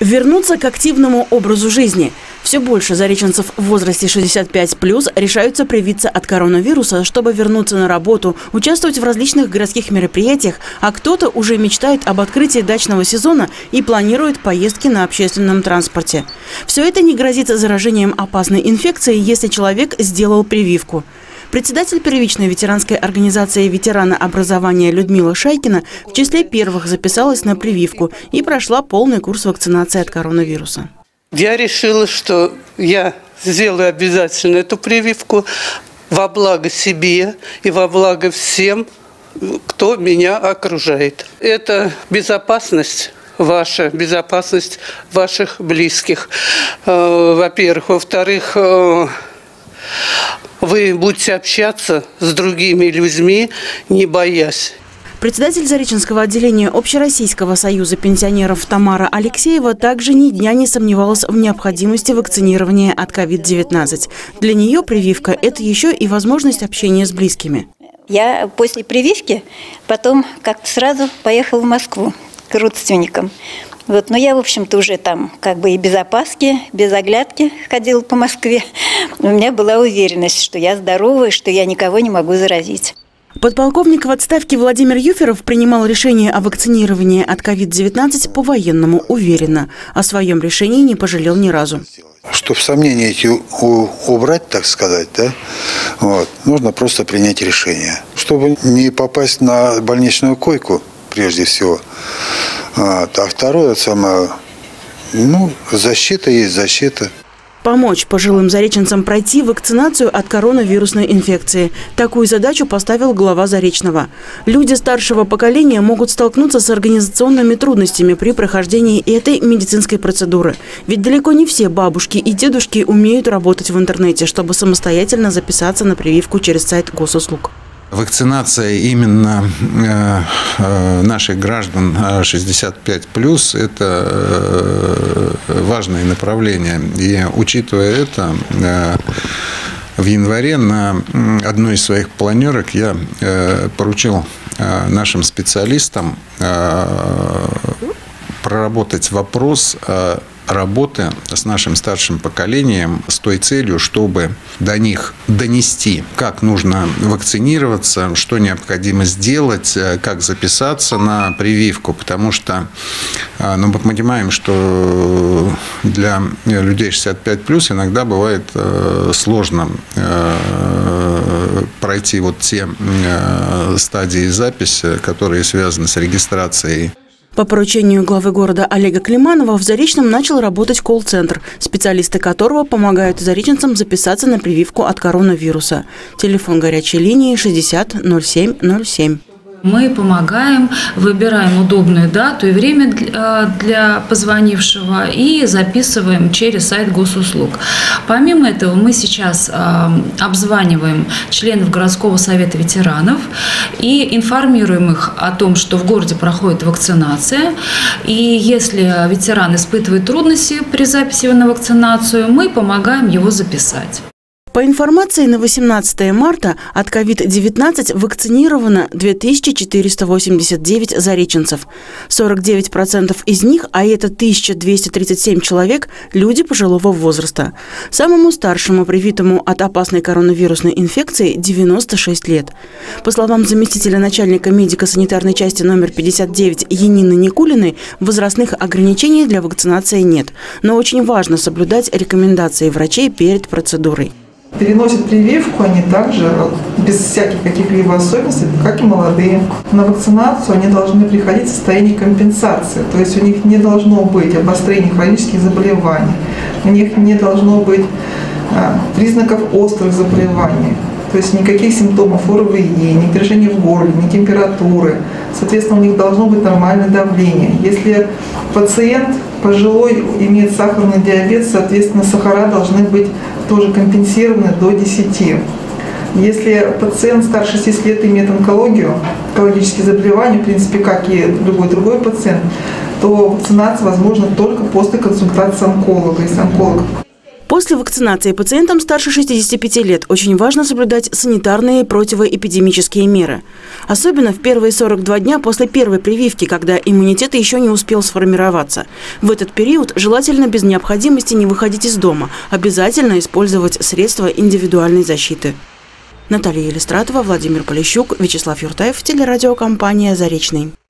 Вернуться к активному образу жизни. Все больше зареченцев в возрасте 65+ решаются привиться от коронавируса, чтобы вернуться на работу, участвовать в различных городских мероприятиях, а кто-то уже мечтает об открытии дачного сезона и планирует поездки на общественном транспорте. Все это не грозит заражением опасной инфекцией, если человек сделал прививку. Председатель первичной ветеранской организации «Ветераны образования» Людмила Шайкина в числе первых записалась на прививку и прошла полный курс вакцинации от коронавируса. Я решила, что я сделаю обязательно эту прививку во благо себе и во благо всем, кто меня окружает. Это безопасность ваша, безопасность ваших близких, во-первых. Во-вторых, вы будете общаться с другими людьми, не боясь. Председатель Зареченского отделения Общероссийского союза пенсионеров Тамара Алексеева также ни дня не сомневалась в необходимости вакцинирования от COVID-19. Для нее прививка – это еще и возможность общения с близкими. Я после прививки потом как-то сразу поехала в Москву к родственникам. Но я, в общем-то, уже там как бы и без опаски, без оглядки ходила по Москве. У меня была уверенность, что я здорова и что я никого не могу заразить. Подполковник в отставке Владимир Юферов принимал решение о вакцинировании от COVID-19 по-военному уверенно. О своем решении не пожалел ни разу. Чтобы сомнения эти убрать, так сказать, нужно просто принять решение. Чтобы не попасть на больничную койку, прежде всего. А второе, защита есть защита. Помочь пожилым зареченцам пройти вакцинацию от коронавирусной инфекции. Такую задачу поставил глава Заречного. Люди старшего поколения могут столкнуться с организационными трудностями при прохождении этой медицинской процедуры. Ведь далеко не все бабушки и дедушки умеют работать в интернете, чтобы самостоятельно записаться на прививку через сайт госуслуг. Вакцинация именно наших граждан 65+, это важное направление. И учитывая это, в январе на одной из своих планерок я поручил нашим специалистам проработать вопрос работы с нашим старшим поколением с той целью, чтобы до них донести, как нужно вакцинироваться, что необходимо сделать, как записаться на прививку. Потому что мы понимаем, что для людей 65+ иногда бывает сложно пройти те стадии записи, которые связаны с регистрацией. По поручению главы города Олега Климанова в Заречном начал работать колл-центр, специалисты которого помогают зареченцам записаться на прививку от коронавируса. Телефон горячей линии 60 07 07. Мы помогаем, выбираем удобную дату и время для позвонившего и записываем через сайт госуслуг. Помимо этого, мы сейчас обзваниваем членов городского совета ветеранов и информируем их о том, что в городе проходит вакцинация. И если ветеран испытывает трудности при записи на вакцинацию, мы помогаем его записать. По информации на 18 марта от COVID-19 вакцинировано 2489 зареченцев. 49% из них, а это 1237 человек, люди пожилого возраста. Самому старшему привитому от опасной коронавирусной инфекции 96 лет. По словам заместителя начальника медико-санитарной части номер 59 Янины Никулиной, возрастных ограничений для вакцинации нет. Но очень важно соблюдать рекомендации врачей перед процедурой. Переносят прививку они также без всяких каких-либо особенностей, как и молодые. На вакцинацию они должны приходить в состоянии компенсации, то есть у них не должно быть обострения хронических заболеваний, у них не должно быть признаков острых заболеваний, то есть никаких симптомов ОРВИ, ни напряжения в горле, ни температуры. Соответственно, у них должно быть нормальное давление. Если пациент пожилой имеет сахарный диабет, соответственно, сахара должны быть тоже компенсированы до 10. Если пациент старше 60 лет имеет онкологию, онкологические заболевания, в принципе, как и любой другой пациент, то вакцинация возможна только после консультации онколога. Если онколог После вакцинации пациентам старше 65 лет очень важно соблюдать санитарные и противоэпидемические меры. Особенно в первые 42 дня после первой прививки, когда иммунитет еще не успел сформироваться. В этот период желательно без необходимости не выходить из дома. Обязательно использовать средства индивидуальной защиты. Наталья Елистратова, Владимир Полищук, Вячеслав Юртаев, телерадиокомпания «Заречный».